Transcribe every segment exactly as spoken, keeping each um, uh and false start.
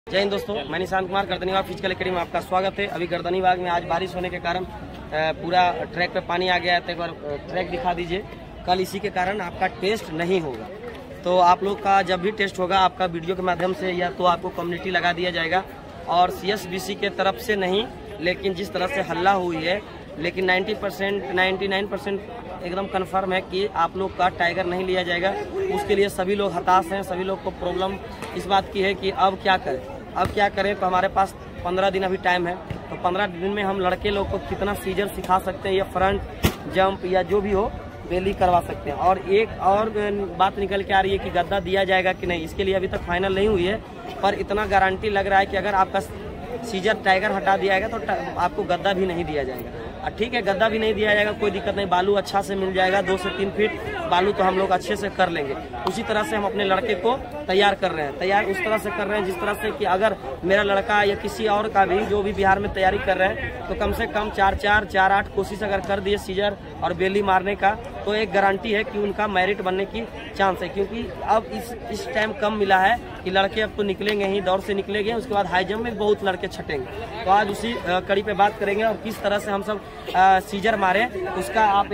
जय हिंद दोस्तों, मैं निशांत कुमार गर्दनी बाग फिजिकल एकेडमी में आपका स्वागत है। अभी गर्दनी बाग में आज बारिश होने के कारण पूरा ट्रैक पे पानी आ गया है, तो एक बार ट्रैक दिखा दीजिए। कल इसी के कारण आपका टेस्ट नहीं होगा, तो आप लोग का जब भी टेस्ट होगा आपका वीडियो के माध्यम से या तो आपको कम्युनिटी लगा दिया जाएगा। और सी एस बी सी के तरफ से नहीं, लेकिन जिस तरह से हल्ला हुई है, लेकिन ninety percent ninety nine percent एकदम कन्फर्म है कि आप लोग का टाइगर नहीं लिया जाएगा। उसके लिए सभी लोग हताश हैं, सभी लोग को प्रॉब्लम इस बात की है कि अब क्या करें अब क्या करें। तो हमारे पास पंद्रह दिन अभी टाइम है, तो पंद्रह दिन में हम लड़के लोग को कितना सीजर सिखा सकते हैं, या फ्रंट जंप या जो भी हो बेली करवा सकते हैं। और एक और बात निकल के आ रही है कि गद्दा दिया जाएगा कि नहीं, इसके लिए अभी तक फाइनल नहीं हुई है, पर इतना गारंटी लग रहा है कि अगर आपका सीजर टाइगर हटा दिया जाएगा तो आपको गद्दा भी नहीं दिया जाएगा। ठीक है, गद्दा भी नहीं दिया जाएगा, कोई दिक्कत नहीं, बालू अच्छा से मिल जाएगा, दो से तीन फीट बालू तो हम लोग अच्छे से कर लेंगे। उसी तरह से हम अपने लड़के को तैयार कर रहे हैं, तैयार उस तरह से कर रहे हैं जिस तरह से कि अगर मेरा लड़का या किसी और का भी जो भी बिहार में तैयारी कर रहे हैं, तो कम से कम चार चार चार आठ कोशिश अगर कर दिए सीजर और बेली मारने का, तो एक गारंटी है कि उनका मेरिट बनने की चांस है। क्योंकि अब इस इस टाइम कम मिला है कि लड़के अब तो निकलेंगे ही, दौड़ से निकलेंगे, उसके बाद हाई जंप में बहुत लड़के छटेंगे। तो आज उसी कड़ी पे बात करेंगे और किस तरह से हम सब आ, सीजर मारे, उसका आप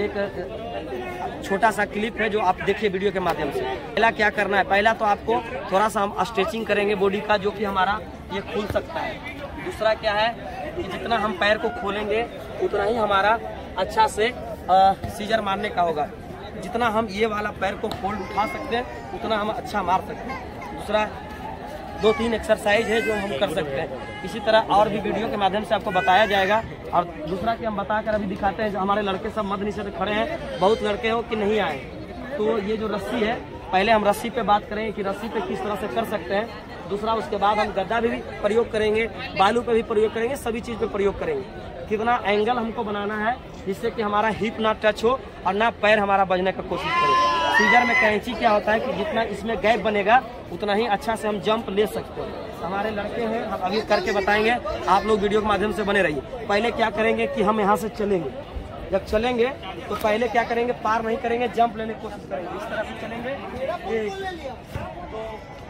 एक छोटा सा क्लिप है जो आप देखिए वीडियो के माध्यम से। पहला क्या करना है, पहला तो आपको थोड़ा सा हम स्ट्रेचिंग करेंगे बॉडी का, जो कि हमारा ये खुल सकता है। दूसरा क्या है कि जितना हम पैर को खोलेंगे उतना ही हमारा अच्छा से आ, सीजर मारने का होगा। जितना हम ये वाला पैर को फोल्ड उठा सकते हैं उतना हम अच्छा मार सकते हैं। दूसरा दो तीन एक्सरसाइज है जो हम कर सकते हैं, इसी तरह और भी वीडियो के माध्यम से आपको बताया जाएगा। और दूसरा कि हम बताकर अभी दिखाते हैं, जो हमारे लड़के सब मध्य निषेध खड़े हैं, बहुत लड़के हो कि नहीं आए, तो ये जो रस्सी है, पहले हम रस्सी पे बात करेंगे कि रस्सी पे किस तरह से कर सकते हैं। दूसरा उसके बाद हम गद्दा भी प्रयोग करेंगे, बालू पे भी प्रयोग करेंगे, सभी चीज़ पे प्रयोग करेंगे। कितना एंगल हमको बनाना है जिससे कि हमारा हिप ना टच हो और ना पैर हमारा बजने का कोशिश करे। सीजर में कैंची क्या होता है कि जितना इसमें गैप बनेगा उतना ही अच्छा से हम जंप ले सकते हैं। हमारे लड़के हैं, हम अभी करके बताएंगे, आप लोग वीडियो के माध्यम से बने रहिए। पहले क्या करेंगे कि हम यहाँ से चलेंगे, जब चलेंगे तो पहले क्या करेंगे, पार नहीं करेंगे, जंप लेने की कोशिश करेंगे। इस तरह से चलेंगे, एक तो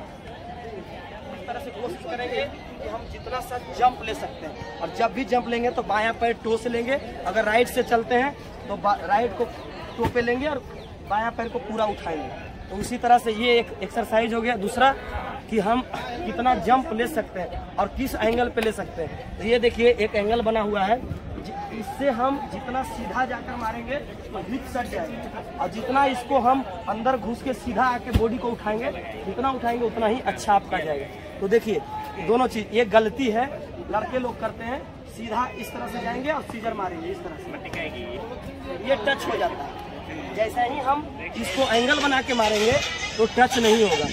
इस तरह से कोशिश करेंगे कि हम जितना सा जंप ले सकते हैं। और जब भी जंप लेंगे तो बायां पैर टो से लेंगे, अगर राइट से चलते हैं तो राइट को टो पे लेंगे और बायां पैर को पूरा उठाएंगे। तो उसी तरह से ये एक एक्सरसाइज हो गया। दूसरा कि हम कितना जंप ले सकते हैं और किस एंगल पे ले सकते हैं। तो ये देखिए एक एंगल बना हुआ है, इससे हम जितना सीधा जाकर मारेंगे तो हिप सट जाएगा, और जितना इसको हम अंदर घुस के सीधा आके बॉडी को उठाएंगे, जितना उठाएंगे उतना ही अच्छा आपका जाएगा। तो देखिए दोनों चीज, ये गलती है लड़के लोग करते हैं, सीधा इस तरह से जाएंगे और सीजर मारेंगे इस तरह से, ये टच हो जाता है। जैसा ही हम इसको एंगल बना के मारेंगे तो टच नहीं होगा।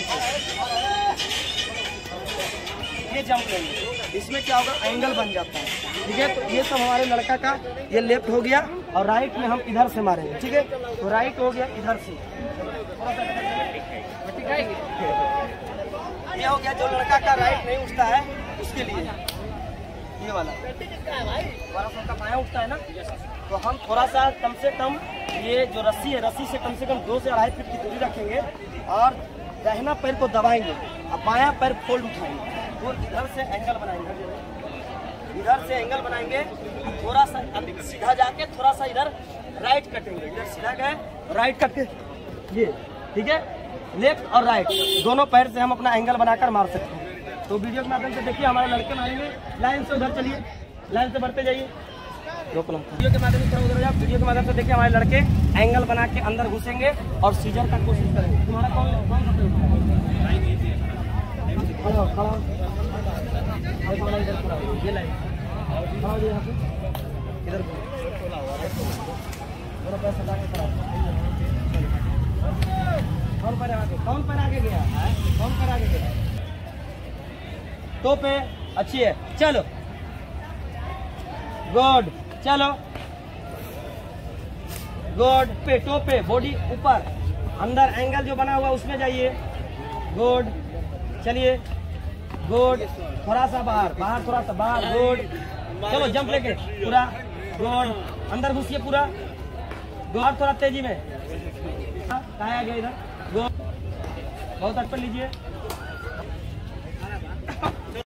ये जंप लेंगे, इसमें क्या होगा, एंगल बन जाता है। ठीक है, तो ये सब हमारे लड़का का ये लेफ्ट हो गया, और राइट में हम इधर से मारेंगे। ठीक है, तो राइट हो गया इधर से, ये हो गया। जो लड़का का राइट नहीं उठता है उसके लिए ये वाला बारह सौ का पाया उठता है ना, तो हम थोड़ा सा कम से कम ये जो रस्सी है, रस्सी से कम से कम दो से अढ़ाई फीट की दूरी रखेंगे और दाहिना पैर को दबाएंगे और बायां पैर फोल्ड उठाएंगे। तो इधर से एंगल बनाएंगे, इधर से एंगल बनाएंगे, थोड़ा सा सीधा जाके थोड़ा सा इधर राइट कटेंगे, इधर सीधा गए राइट कट के ये। ठीक है, लेफ्ट और राइट दोनों पैर से हम अपना एंगल बनाकर मार सकते हैं। तो वीडियो के माध्यम से देखिए हमारे लड़के मारेंगे। लाइन से उधर चलिए, लाइन से बढ़ते जाइए, वीडियो के माध्यम से उधर जाओ। वीडियो के माध्यम से देखिए हमारे लड़के एंगल बना के अंदर घुसेंगे और सीजर का कोशिश करेंगे। तुम्हारा कौन कौन खड़ा खड़ा इधर पूरा ये लाइन इधर दोनों पैर सटा के खड़ा। कौन पैर आगे कौन पैर आगे गया कौन पैर आगे गया तो पे अच्छी है, चलो गुड, चलो गुड, पे टो पे बॉडी ऊपर, अंदर एंगल जो बना हुआ उसमें जाइए, गुड, चलिए गुड, थोड़ा सा बाहर बाहर थोड़ा सा बाहर, गुड, चलो जंप लेके पूरा, गुड, अंदर घुसिए पूरा, गुड, थोड़ा तेजी में, कहाँ आ गया इधर, गुड, बहुत अच्छा लीजिए।